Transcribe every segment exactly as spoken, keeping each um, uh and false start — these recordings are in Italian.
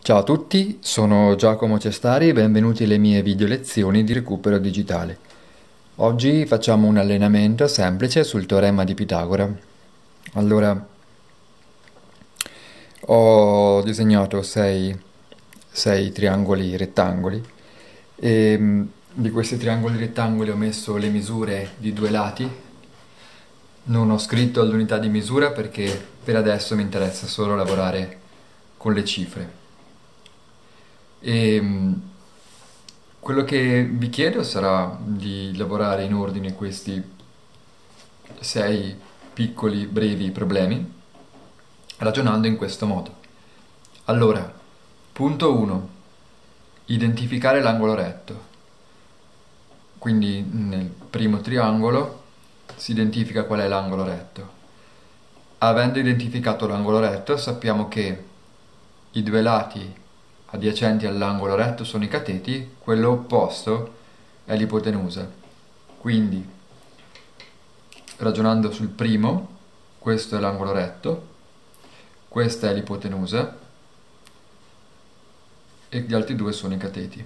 Ciao a tutti, sono Giacomo Cestari e benvenuti alle mie video lezioni di recupero digitale. Oggi facciamo un allenamento semplice sul teorema di Pitagora. Allora, ho disegnato sei, sei triangoli rettangoli e mh, di questi triangoli rettangoli ho messo le misure di due lati. Non ho scritto l'unità di misura perché per adesso mi interessa solo lavorare con le cifre. E mh, quello che vi chiedo sarà di lavorare in ordine questi sei piccoli, brevi problemi, ragionando in questo modo. Allora, punto uno. Identificare l'angolo retto. Quindi nel primo triangolo si identifica qual è l'angolo retto. Avendo identificato l'angolo retto, sappiamo che i due lati adiacenti all'angolo retto sono i cateti, quello opposto è l'ipotenusa. Quindi, ragionando sul primo, questo è l'angolo retto, questa è l'ipotenusa e gli altri due sono i cateti.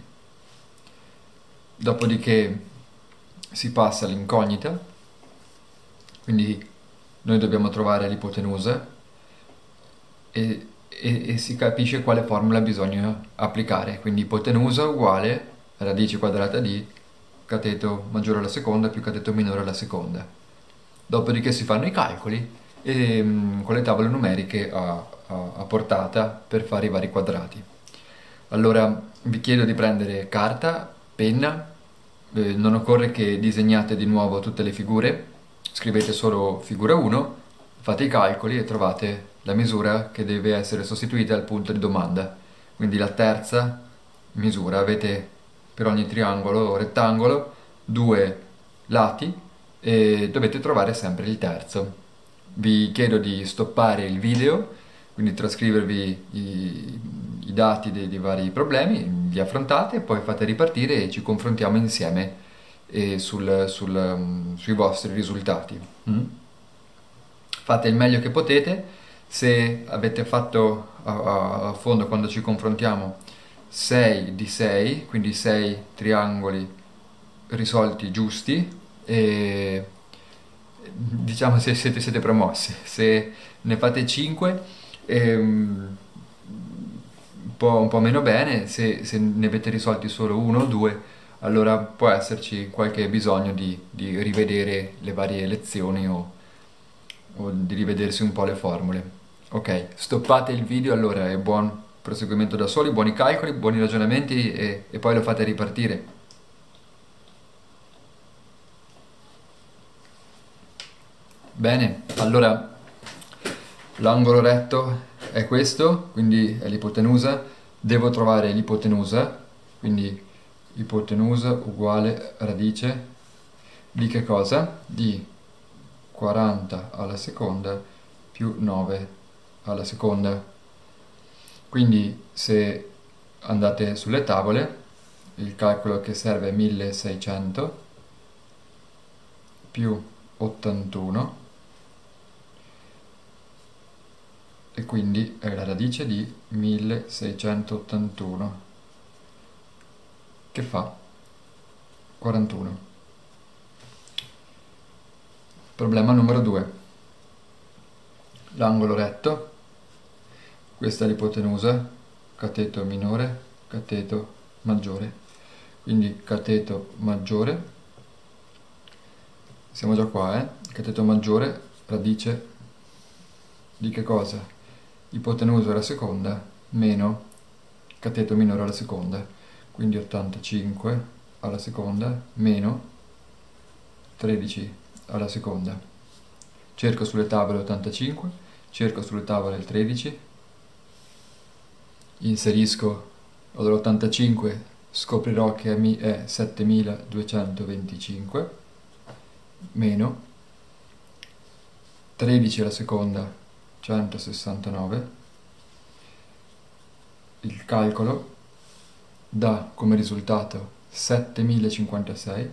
Dopodiché si passa all'incognita, quindi noi dobbiamo trovare l'ipotenusa e, e, e si capisce quale formula bisogna applicare. Quindi ipotenusa uguale radice quadrata di cateto maggiore alla seconda più cateto minore alla seconda. Dopodiché si fanno i calcoli e, mh, con le tavole numeriche a, a, a portata per fare i vari quadrati. Allora vi chiedo di prendere carta, penna, eh, non occorre che disegnate di nuovo tutte le figure, scrivete solo figura uno, fate i calcoli e trovate la misura che deve essere sostituita al punto di domanda. Quindi la terza misura, avete per ogni triangolo o rettangolo due lati e dovete trovare sempre il terzo. Vi chiedo di stoppare il video, quindi trascrivervi i, i dati dei, dei vari problemi, li affrontate e poi fate ripartire e ci confrontiamo insieme eh, sul, sul, um, sui vostri risultati. Mm? Fate il meglio che potete. Se avete fatto a, a, a fondo quando ci confrontiamo sei di sei, quindi sei triangoli risolti giusti, e diciamo se siete, siete promossi. Se ne fate cinque, ehm, un po', un po' meno bene. Se, se ne avete risolti solo uno o due, allora può esserci qualche bisogno di, di rivedere le varie lezioni o, o di rivedersi un po' le formule. Ok, stoppate il video allora e buon proseguimento da soli, buoni calcoli, buoni ragionamenti e, e poi lo fate ripartire. Bene, allora l'angolo retto è questo, quindi è l'ipotenusa. Devo trovare l'ipotenusa, quindi ipotenusa uguale radice di che cosa? Di quaranta alla seconda più nove alla seconda. Quindi se andate sulle tavole, il calcolo che serve è milleseicento più ottantuno e quindi è la radice di milleseicentottantuno che fa quarantuno. Problema numero due. L'angolo retto, questa è l'ipotenusa, cateto minore, cateto maggiore. Quindi cateto maggiore, siamo già qua, eh? Cateto maggiore, radice di che cosa? Ipotenusa alla seconda meno cateto minore alla seconda, quindi ottantacinque alla seconda meno tredici alla seconda. Cerco sulle tavole ottantacinque, cerco sulle tavole il tredici, inserisco l'ottantacinque, scoprirò che è settemiladuecentoventicinque meno tredici alla seconda centosessantanove. Il calcolo dà come risultato settemilacinquantasei.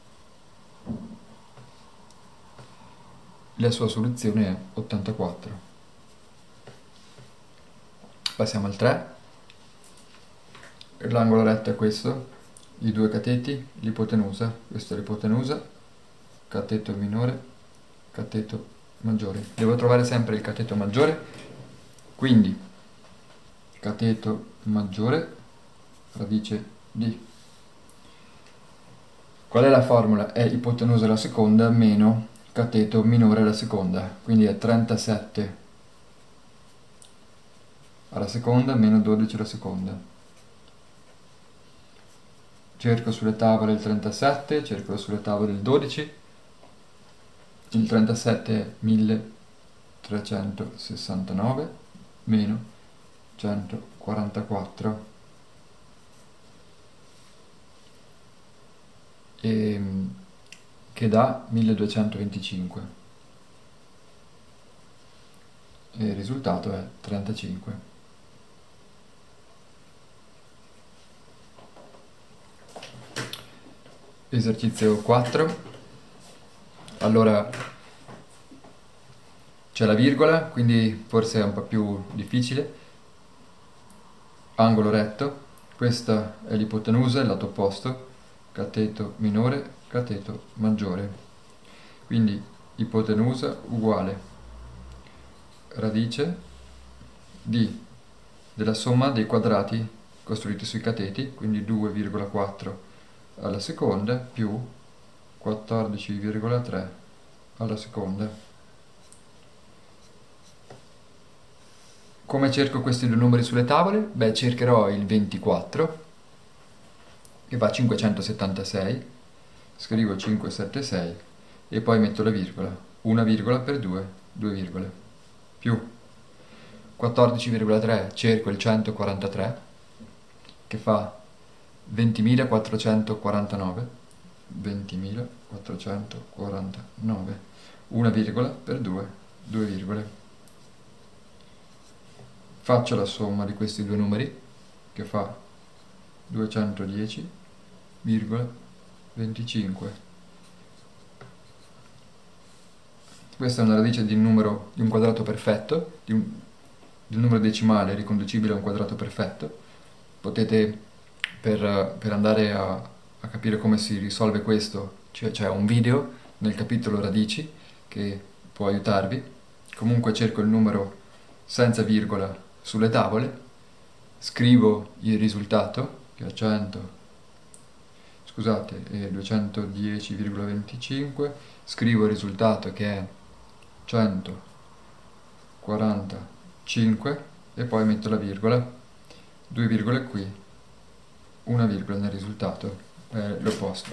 La sua soluzione è ottantaquattro. Passiamo al tre. l'angolo retto è questo, i due cateti, l'ipotenusa, questa è l'ipotenusa, cateto minore, cateto maggiore. Devo trovare sempre il cateto maggiore, quindi cateto maggiore, radice di. Qual è la formula? È ipotenusa alla seconda meno cateto minore alla seconda, quindi è trentasette alla seconda meno dodici alla seconda. Cerco sulle tavole il trentasette, cerco sulle tavole il dodici. Il trentasette è milletrecentosessantanove meno centoquarantaquattro, e, che dà milleduecentoventicinque, e il risultato è trentacinque. Esercizio quattro. Allora c'è la virgola, quindi forse è un po' più difficile. Angolo retto, questa è l'ipotenusa, il lato opposto, cateto minore, cateto maggiore. Quindi ipotenusa uguale radice di della somma dei quadrati costruiti sui cateti, quindi due virgola quattro alla seconda più quattordici virgola tre alla seconda. Come cerco questi due numeri sulle tavole? Beh, cercherò il ventiquattro, che va a cinquecentosettantasei, scrivo cinquecentosettantasei e poi metto la virgola, una virgola per due, due virgole, più quattordici virgola tre, cerco il centoquarantatré, che fa ventimilaquattrocentoquarantanove, ventimilaquattrocentoquarantanove, una virgola per due, due virgole. Faccio la somma di questi due numeri, che fa duecentodieci virgola venticinque. Questa è una radice di un numero di un quadrato perfetto, di un, di un numero decimale riconducibile a un quadrato perfetto. Potete, per, per andare a, a capire come si risolve questo, c'è, c'è un video nel capitolo radici che può aiutarvi. Comunque cerco il numero senza virgola sulle tavole, scrivo il risultato, che è cento, scusate, è duecentodieci virgola venticinque, scrivo il risultato che è centoquarantacinque e poi metto la virgola, due virgole qui, una virgola nel risultato, è l'opposto.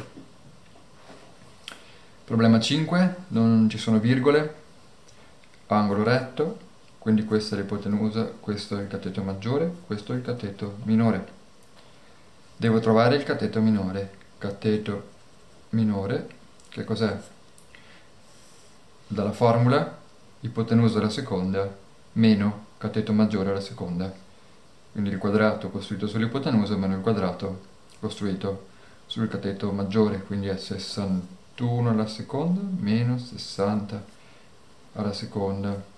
Problema cinque, non ci sono virgole, angolo retto, quindi questa è l'ipotenusa, questo è il cateto maggiore, questo è il cateto minore. Devo trovare il cateto minore. Cateto minore, che cos'è? Dalla formula, ipotenusa alla seconda meno cateto maggiore alla seconda. Quindi il quadrato costruito sull'ipotenusa meno il quadrato costruito sul cateto maggiore, quindi è sessantuno alla seconda meno sessanta alla seconda.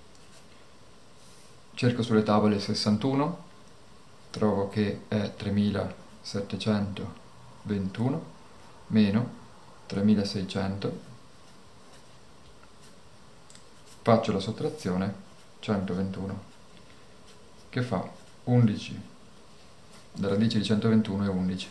Cerco sulle tavole sessantuno, trovo che è tremilasettecentoventuno meno tremilaseicento, faccio la sottrazione, centoventuno, che fa undici, la radice di centoventuno è undici.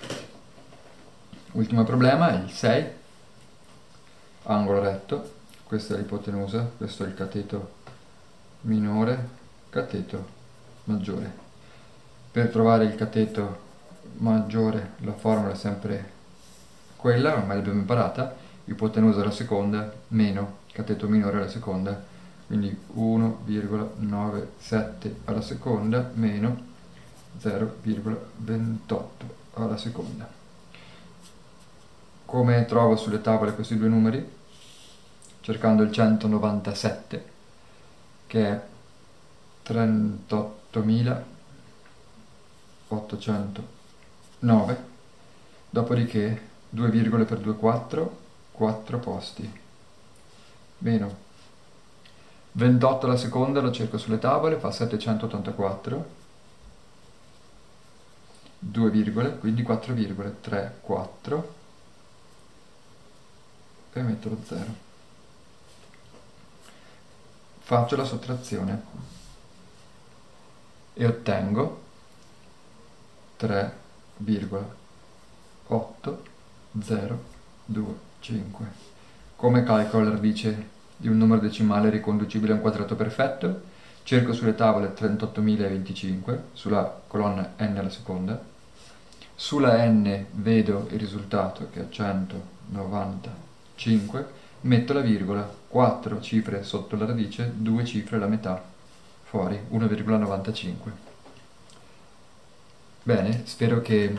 Ultimo problema è il sei, angolo retto, questa è l'ipotenusa, questo è il cateto minore, cateto maggiore. Per trovare il cateto maggiore la formula è sempre quella, ormai l'abbiamo imparata, ipotenusa alla seconda meno cateto minore alla seconda, quindi uno virgola novantasette alla seconda meno zero virgola ventotto alla seconda. Come trovo sulle tavole questi due numeri? Cercando il centonovantasette, che è trentottomilaottocentonove, dopodiché due virgole per due, quattro, quattro posti, meno ventotto alla seconda, lo cerco sulle tavole, fa settecentottantaquattro, due virgole, quindi quattro virgole tre quattro e metto lo zero. Faccio la sottrazione e ottengo tre virgola otto zero due cinque. Come calcolo la radice di un numero decimale riconducibile a un quadrato perfetto? Cerco sulle tavole trentottomila venticinque, sulla colonna n alla seconda. Sulla n vedo il risultato che è centonovantacinque, metto la virgola, quattro cifre sotto la radice, due cifre la metà, fuori uno virgola novantacinque. Bene, spero che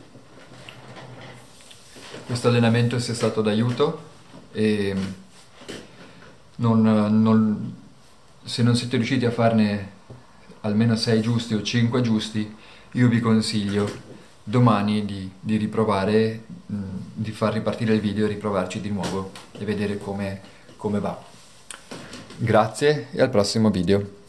questo allenamento sia stato d'aiuto e non, non, se non siete riusciti a farne almeno sei giusti o cinque giusti, io vi consiglio domani di, di riprovare, mh, di far ripartire il video e riprovarci di nuovo e vedere come, come va. Grazie e al prossimo video.